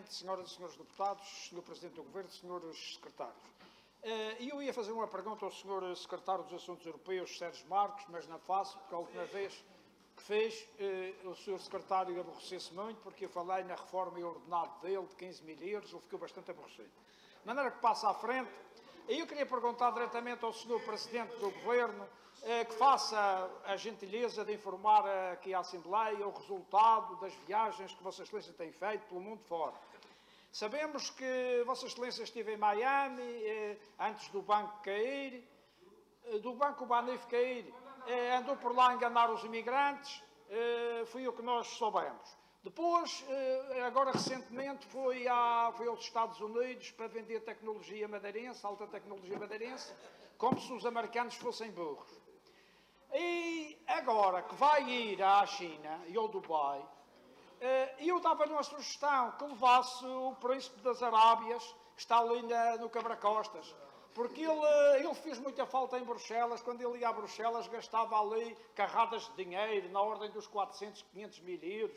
Presidente, senhoras e senhores deputados, Sr. Presidente do Governo, senhores secretários. Eu ia fazer uma pergunta ao Sr. Secretário dos Assuntos Europeus, Sérgio Marques, mas não faço, porque a última vez que fez, o Sr. Secretário aborreceu-se muito, porque eu falei na reforma e ordenado dele de 15 mil euros, ele ficou bastante aborrecido. De maneira que passa à frente, eu queria perguntar diretamente ao Sr. Presidente do Governo que faça a gentileza de informar aqui à Assembleia o resultado das viagens que Vossa Excelência tem feito pelo mundo fora. Sabemos que Vossa Excelência esteve em Miami antes do banco cair, do banco Banif cair, andou por lá a enganar os imigrantes, foi o que nós soubemos. Depois, agora recentemente, foi aos Estados Unidos para vender tecnologia madeirense, alta tecnologia madeirense, como se os americanos fossem burros. E agora que vai ir à China e ao Dubai, eu dava-lhe uma sugestão que levasse o príncipe das Arábias, que está ali no Cabra-Costas, porque ele fez muita falta em Bruxelas. Quando ele ia a Bruxelas gastava ali carradas de dinheiro, na ordem dos 400, 500 mil euros.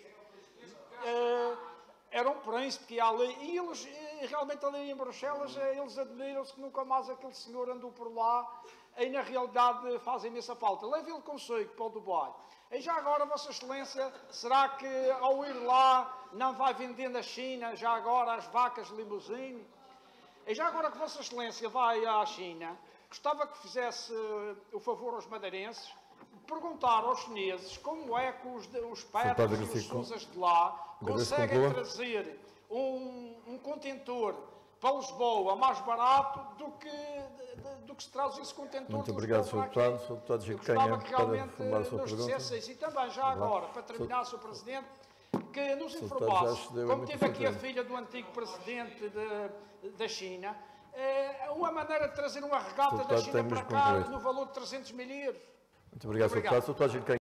Era um príncipe que ia ali, e eles realmente ali em Bruxelas, eles admiram-se que nunca mais aquele senhor andou por lá, e na realidade fazem imensa falta. Leve-ele consigo para o Dubai. E já agora, Vossa Excelência, será que ao ir lá não vai vender na China, já agora, as vacas limusine? E já agora que Vossa Excelência vai à China, gostava que fizesse o favor aos madeirenses, perguntar aos chineses como é que os Petros e os Sousas de lá conseguem trazer um contentor para Lisboa mais barato do que se traz esse contentor. Muito obrigado, Sr. Deputado. Sr. Deputado Chico Canha, para formar a sua pergunta. E também, já agora, para terminar, Sr. Presidente, que nos informasse, como teve aqui a filha do antigo Presidente da China, uma maneira de trazer uma regata da China para cá no valor de 300 mil euros. Muito obrigado, Sr. Deputado. Sr. Deputado Chico Canha.